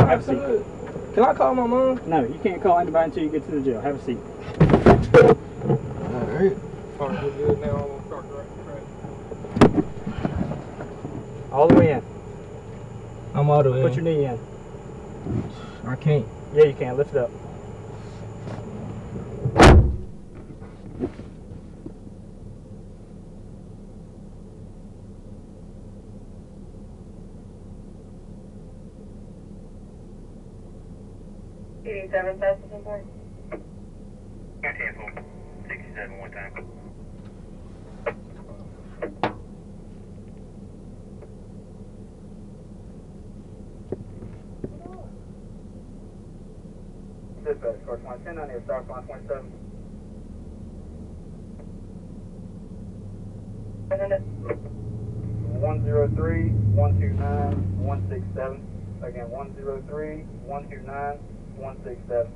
Have a seat. Can I call my mom? No, you can't call anybody until you get to the jail. Have a seat. Alright. Alright, we're good now. I'm gonna start right. All the way in. I'm all the way Put your knee in. I can't. Yeah, you can. Lift it up. $87 passing for. 67 one time. Dispatch, car 10 on here, stop line 27. And then 103 129 167. Again, 103 129 167.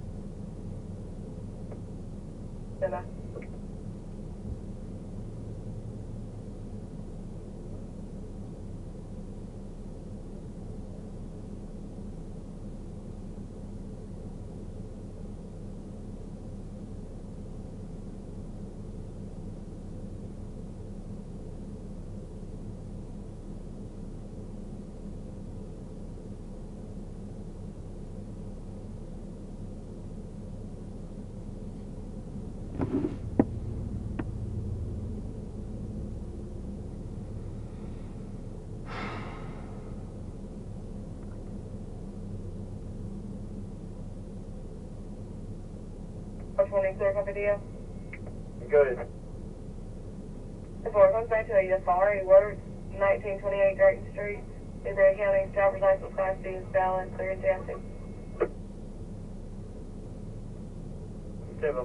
Dinner. Clear for video. Good. Before it comes back to you, the following works 1928 Drayton Street. Is there a county driver's license class D is valid, clear and testing? Civil.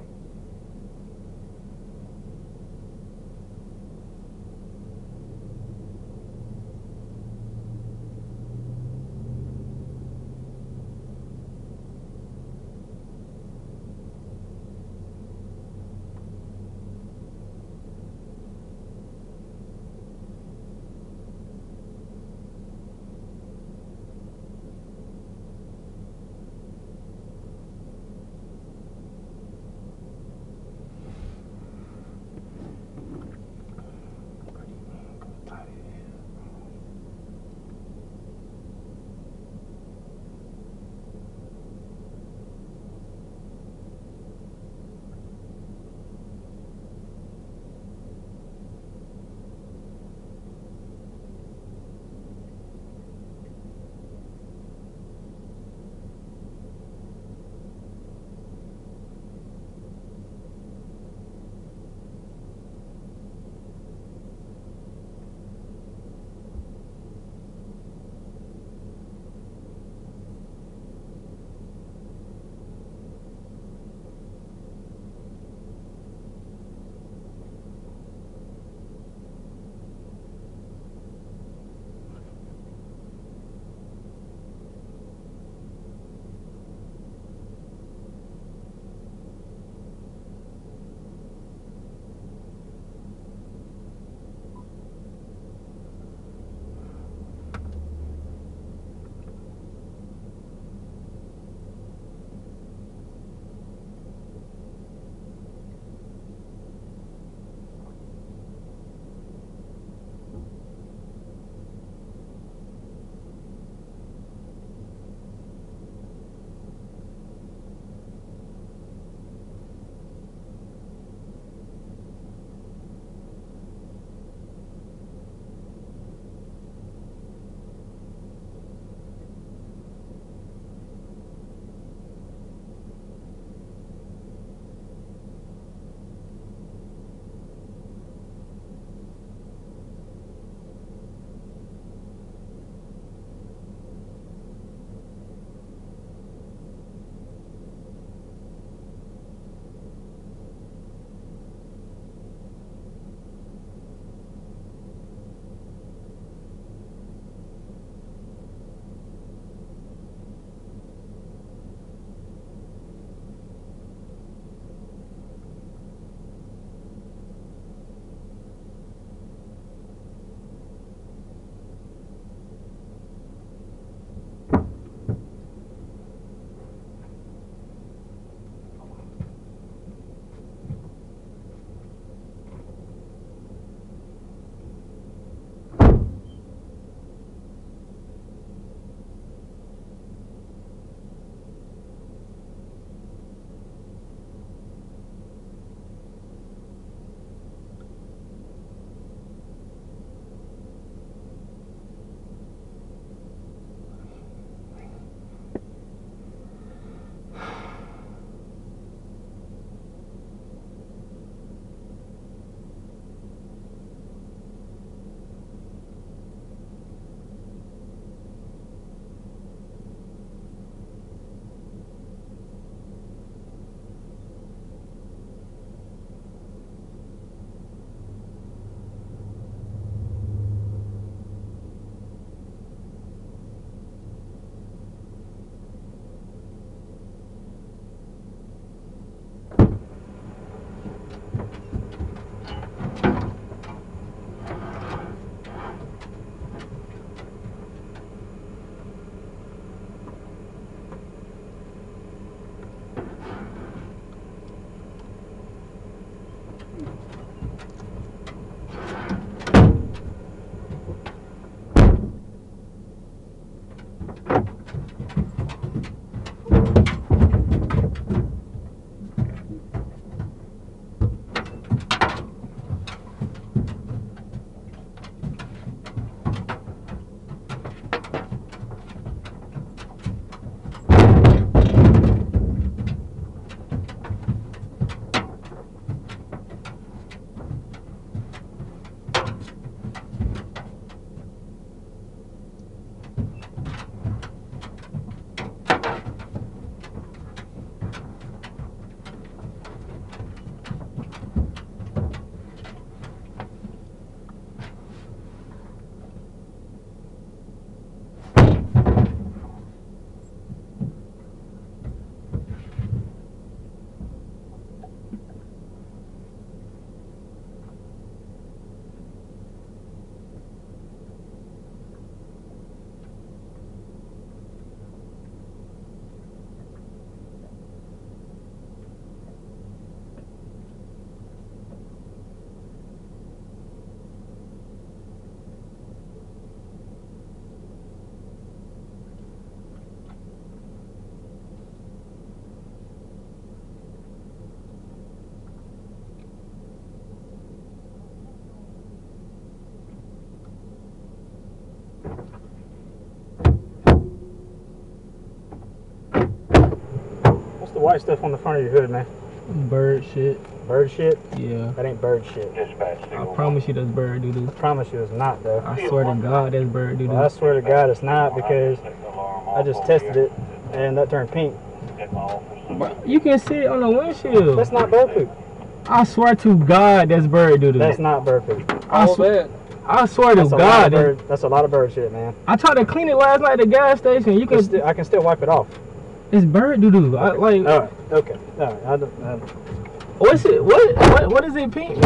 What's the white stuff on the front of your hood, man? Bird shit. Bird shit? Yeah. That ain't bird shit. Dispatch. I promise you that's bird doo doo. I promise you it's not, though. I swear to God that's bird doo Well, I doo. swear to God it's not, because I just tested it and that turned pink. You can see it on the windshield. That's not bird poop. I swear to God that's bird doo doo. That's not bird poop. I swear to That's a lot God. of bird. That's a lot of bird shit, man. I tried to clean it last night at the gas station. You can. I can still wipe it off. It's bird doo doo. I like. All right. Okay. All right. I don't, What's it? What is it pink?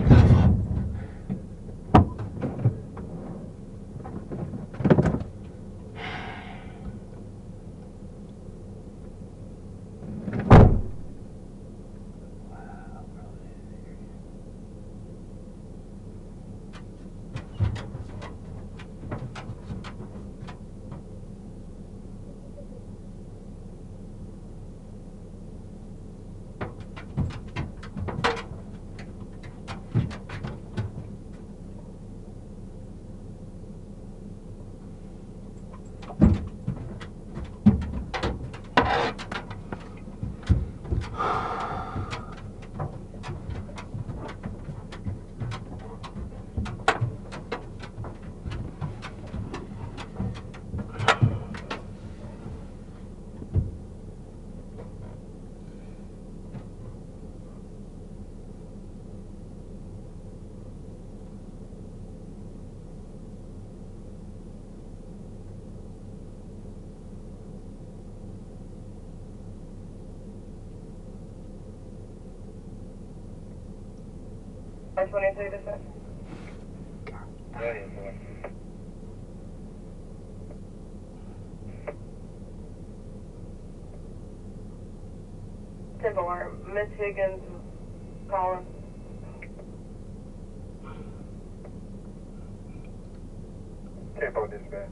I-22 dispatch. Temple Alarm. Miss Higgins calling. Tempo dispatch.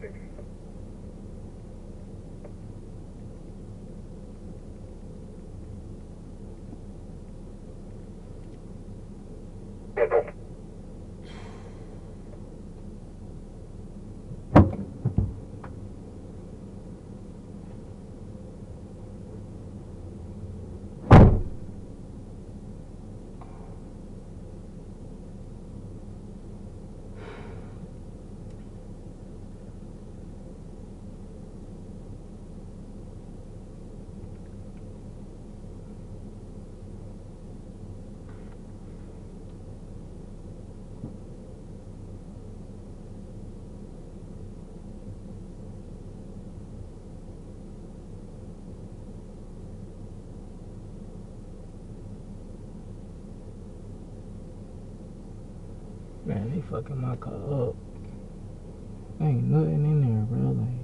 6. Man, they fucking my car up. Ain't nothing in there, bro. Like,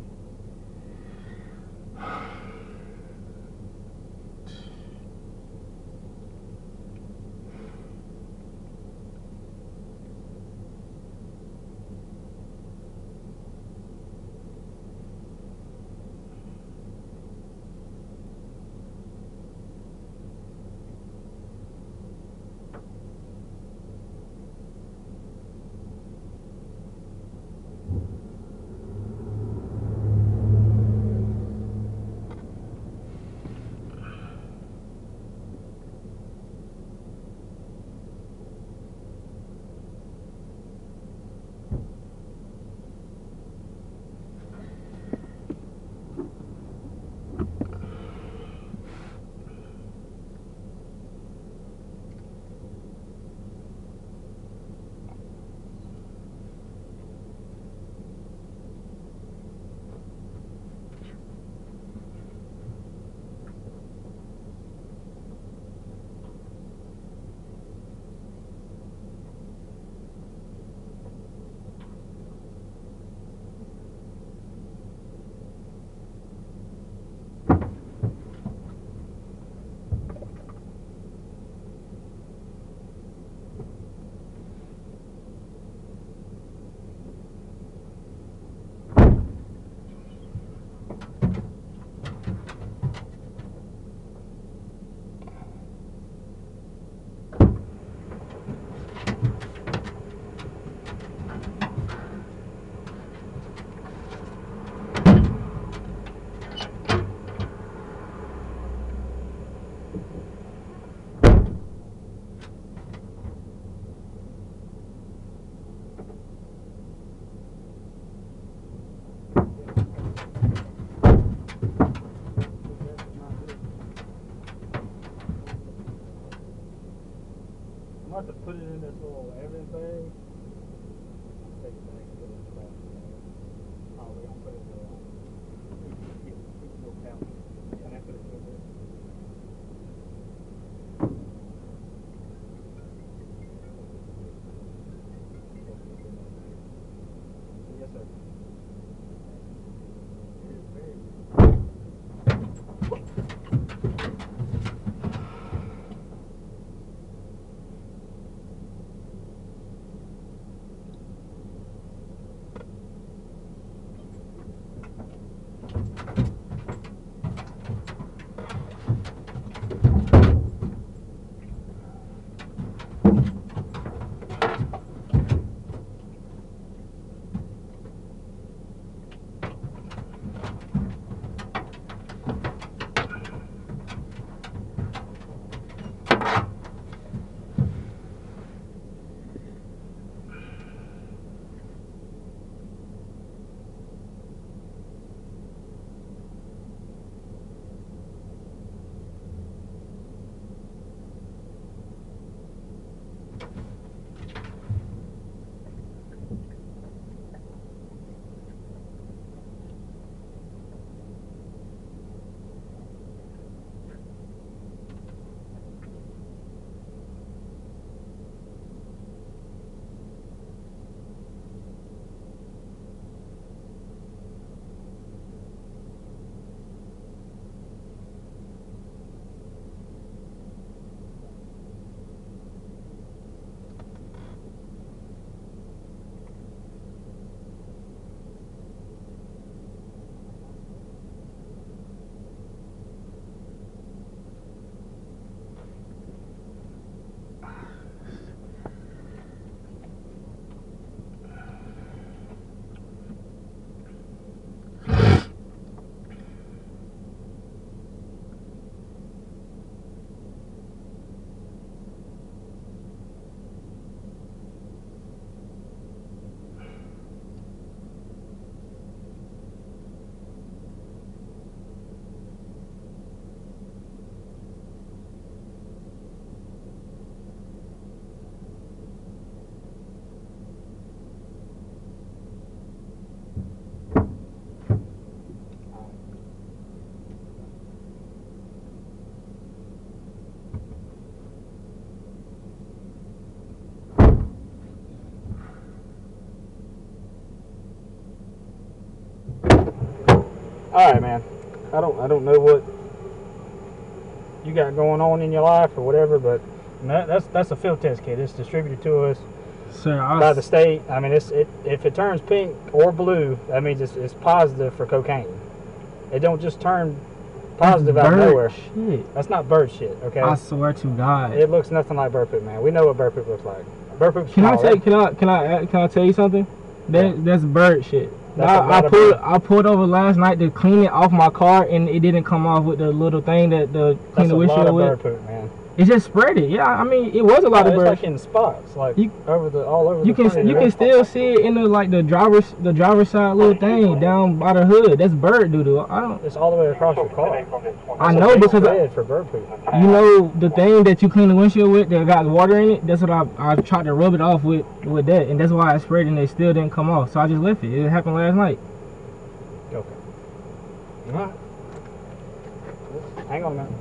All right, man. I don't know what you got going on in your life or whatever, but that's a field test kit. It's distributed to us Sir, by the state. I mean, if it turns pink or blue, that means it's positive for cocaine. It don't just turn positive out of nowhere. Shit. That's not bird shit, okay? I swear to God. It looks nothing like bird poop, man. We know what bird poop looks like. Bird poop. Can I tell you something? That's bird shit. I pulled over last night to clean it off my car, and it didn't come off with the little thing that the clean the windshield with. Bird poop, man. It just spread it. Yeah, I mean, it was a lot of birds. It's like in spots, like all over. You can still see it in the driver's side little thing down by the hood. That's bird doo-doo. It's all the way across your car. I know because for bird poop. You know the thing that you clean the windshield with that got water in it. That's what I tried to rub it off with that, and that's why I sprayed it and it still didn't come off. So I just left it. It happened last night. Okay. All right. Hang on a minute.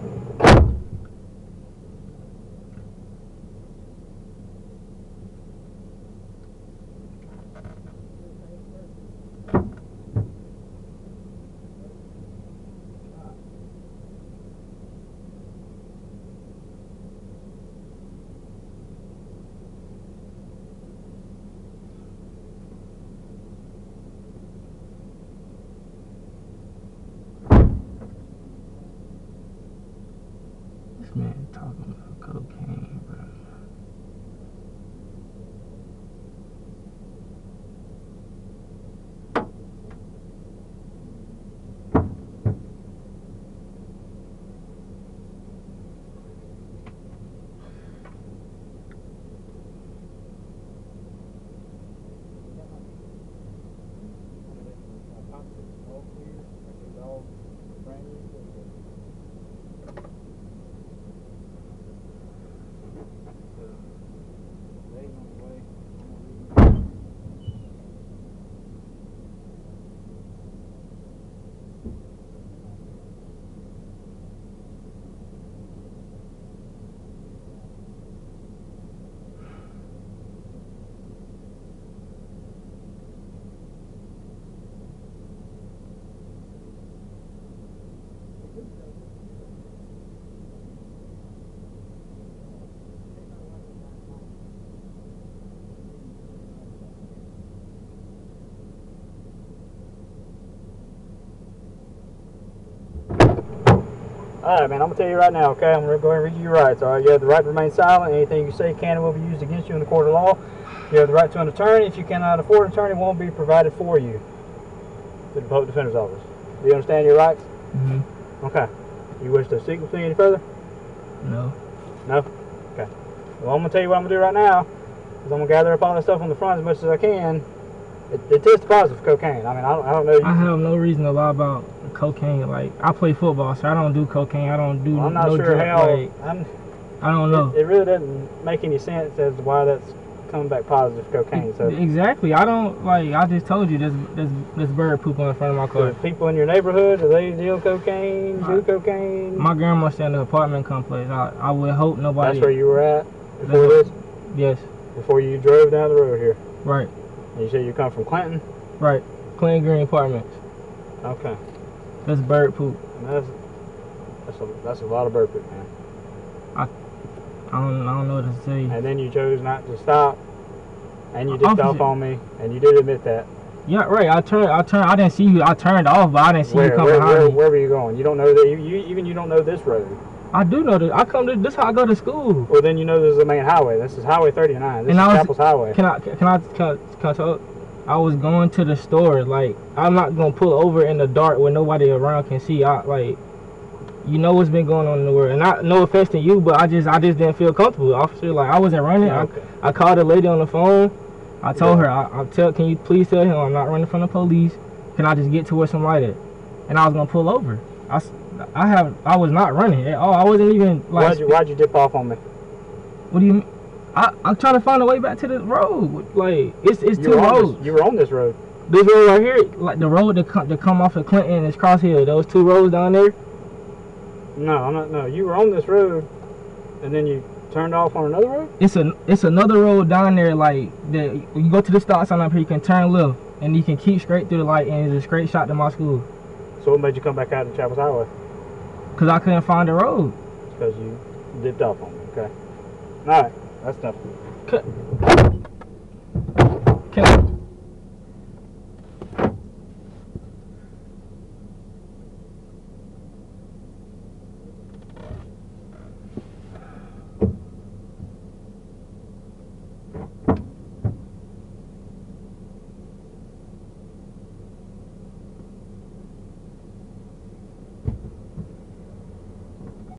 This man talking about cocaine, bro. Alright, man, I'm going to tell you right now, okay? I'm going to go ahead and read you your rights, alright? You have the right to remain silent. Anything you say can and will be used against you in the court of law. You have the right to an attorney. If you cannot afford an attorney, won't be provided for you to the Public Defender's Office. Do you understand your rights? Mm-hmm. Okay. You wish to seek with me any further? No. No? Okay. Well, I'm going to tell you what I'm going to do right now is I'm going to gather up all that stuff on the front as much as I can. It tests positive for cocaine. I mean, I don't know. I have no reason to lie about cocaine. Like, I play football, so I don't do cocaine. I don't do I'm not no sure drug, how. like, I don't know. It really doesn't make any sense as to why that's coming back positive for cocaine. So exactly. I don't, like, I just told you there's bird poop on the front of my car. the people in your neighborhood, do they deal cocaine, do cocaine? My grandma stayed in the apartment complex. I would hope nobody. That's where you were at before this? Yes. Before you drove down the road here? Right. And you said you come from Clinton? Right. Clinton Green Apartments. Okay. That's bird poop. That's a lot of bird poop, man. I don't know what to say. And then you chose not to stop, and you dipped off on me, and you did admit that. Yeah, right. I turned. I didn't see you. I turned off, but I didn't see you come behind me. Where were you going? You don't know that. You don't know this road. I do know that. I come to this. How I go to school. Well, then you know this is the main highway. This is Highway 39. This is Chapels Highway. Can I talk? I was going to the store. Like, I'm not gonna pull over in the dark where nobody around can see. You know what's been going on in the world, and no offense to you, but I just didn't feel comfortable, officer. Like, I wasn't running. Okay. I called a lady on the phone. I told her, can you please tell him I'm not running from the police? Can I just get to where somebody at? And I was gonna pull over. I was not running at all. I wasn't even like. Why'd you dip off on me? What do you mean? I'm trying to find a way back to the road. Like, it's two roads. You were on this road. This road right here, like the road that come off of Clinton is Cross Hill. Those two roads down there. No, I'm not. No, you were on this road, and then you turned off on another road. It's another road down there. Like, you go to the stop sign up here, you can turn left, and you can keep straight through the light, and it's a straight shot to my school. So what made you come back out in Chapels Highway? Cause I couldn't find the road. Because you dipped off on me. Okay. All right. That's enough. Can